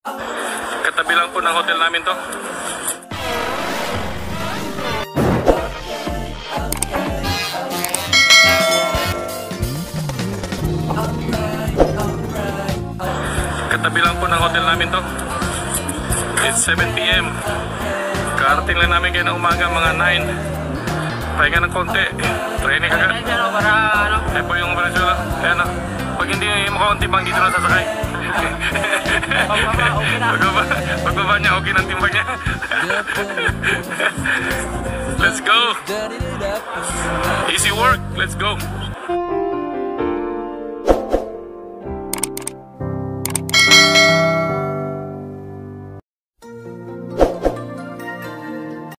Katabi lang po ng hotel namin to. Katabi lang po ng hotel namin to. It's 7 PM. Karating lang namin kayo ng umaga, mga 9. Pahinga ng konti. Training agad. Ayan po yung Venezuela. Ayan o. Pag hindi makaunti pang dito na sasakay. Pagbaba niya, okay ng timbang niya. Let's go. Easy work. Let's go.